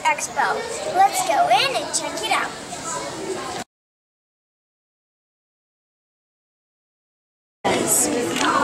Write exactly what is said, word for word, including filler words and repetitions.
Expo. Let's go in and check it out. With